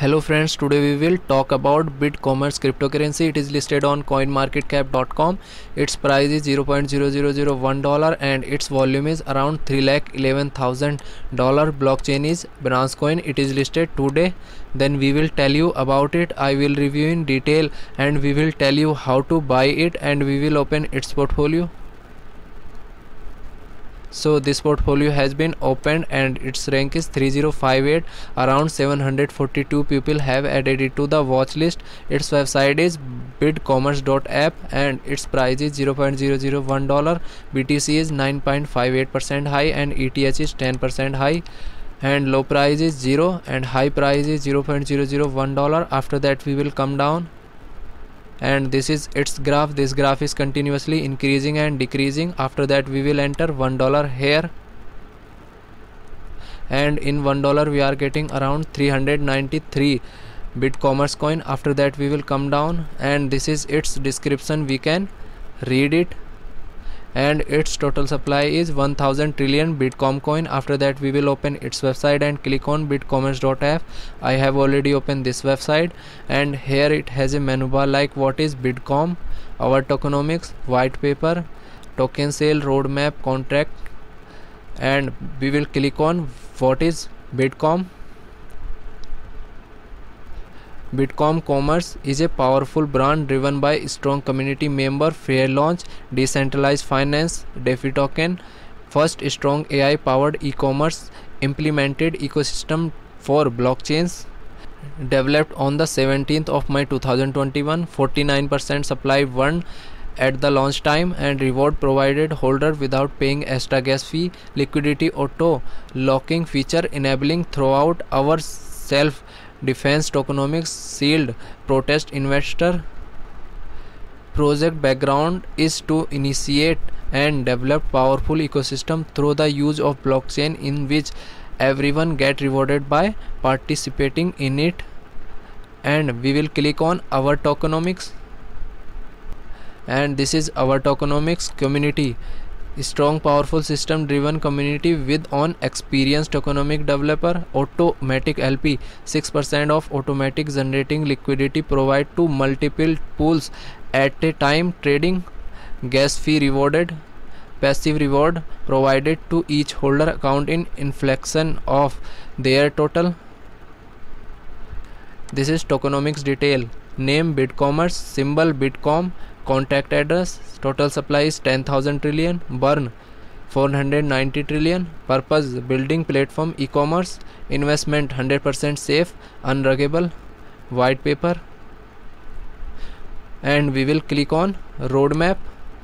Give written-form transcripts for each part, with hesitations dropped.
Hello friends, today we will talk about BitCommerce cryptocurrency. It is listed on coinmarketcap.com. Its price is $0.0001 and its volume is around $311,000. Blockchain is Binance Coin. It is listed today. Then we will tell you about it. I will review in detail and we will tell you how to buy it and we will open its portfolio. So this portfolio has been opened and its rank is 3058. Around 742 people have added it to the watch list. Its website is bitcommerce.app and its price is $0.001. BTC is 9.58% high and ETH is 10% high, and low price is 0 and high price is $0.001. After that we will come down, and this is its graph. This graph is continuously increasing and decreasing. After that we will enter $1 here, and in $1 we are getting around 393 BitCommerce coin. After that we will come down, and this is its description. We can read it, and its total supply is 1000 trillion Bitcoin coin. After that we will open its website and click on bitcommerce.app. I have already opened this website, and here it has a menu bar like what is Bitcoin, our tokenomics, white paper, token sale, roadmap, contract, and we will click on what is Bitcoin. Bitcoin Commerce is a powerful brand driven by strong community member, fair launch, decentralized finance, DeFi token, first strong AI powered e-commerce implemented ecosystem for blockchains, developed on the 17th of May 2021. 49% supply won at the launch time, and reward provided holder without paying extra gas fee. Liquidity auto locking feature enabling throughout our self defense tokenomics, sealed protest investor. Project background is to initiate and develop powerful ecosystem through the use of blockchain in which everyone get rewarded by participating in it. And we will click on our tokenomics, and this is our tokenomics community. Strong powerful system driven community with an experienced tokenomic developer. Automatic LP, 6% of automatic generating liquidity provide to multiple pools at a time. Trading gas fee rewarded. Passive reward provided to each holder account in inflection of their total. This is tokenomics detail. Name BitCommerce, symbol Bitcoin, contact address, total supply is 10,000 trillion, burn 490 trillion, purpose building platform e-commerce, investment 100% safe, unruggable, white paper, and we will click on roadmap,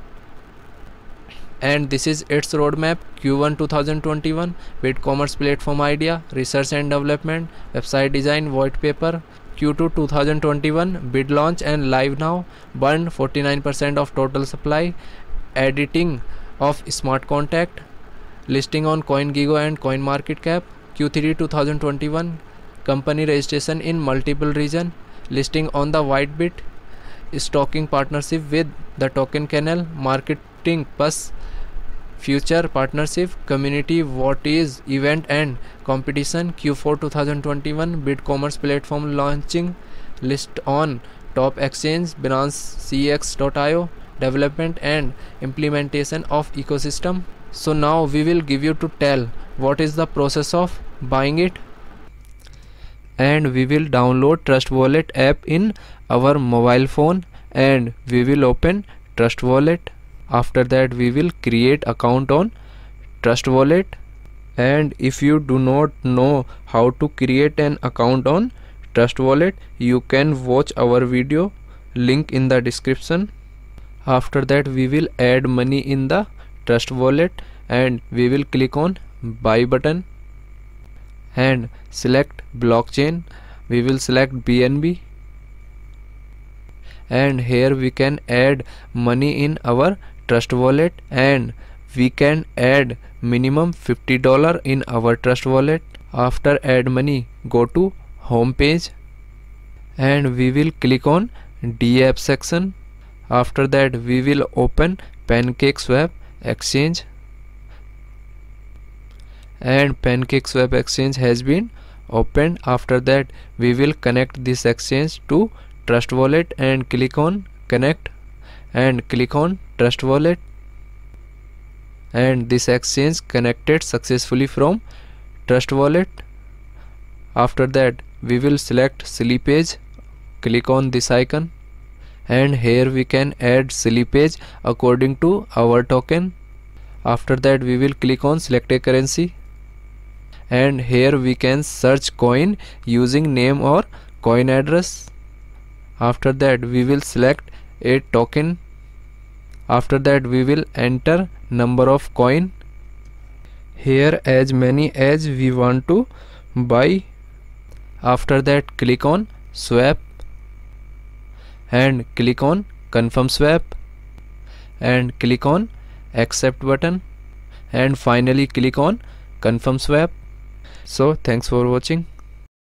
and this is its roadmap. Q1 2021, BitCommerce platform idea, research and development, website design, white paper. Q2 2021, bid launch and live now, burned 49% of total supply, editing of smart contract, listing on CoinGecko and CoinMarketCap. Q3 2021, company registration in multiple region, listing on the Whitebit, stocking partnership with the Token Canal, marketing plus future partnership, community, what is event and competition. Q4 2021, BitCommerce platform launching, list on top exchange, BinanceCX.io, development and implementation of ecosystem. So now we will give you to tell what is the process of buying it, and we will download Trust Wallet app in our mobile phone, and we will open Trust Wallet. After that we will create account on Trust Wallet, and if you do not know how to create an account on Trust Wallet, you can watch our video, link in the description. After that we will add money in the Trust Wallet, and we will click on buy button and select blockchain. We will select BNB, and here we can add money in our Trust Wallet, and we can add minimum $50 in our Trust Wallet. After add money, go to home page, and we will click on DApp section. After that we will open PancakeSwap exchange, and PancakeSwap exchange has been opened. After that we will connect this exchange to Trust Wallet and click on connect and click on Trust Wallet, and this exchange connected successfully from Trust Wallet. After that we will select slippage, click on this icon, and here we can add slippage according to our token. After that we will click on select a currency, and here we can search coin using name or coin address. After that we will select a token. After that we will enter number of coin, here as many as we want to buy. After that click on swap and click on confirm swap and click on accept button, and finally click on confirm swap. So thanks for watching.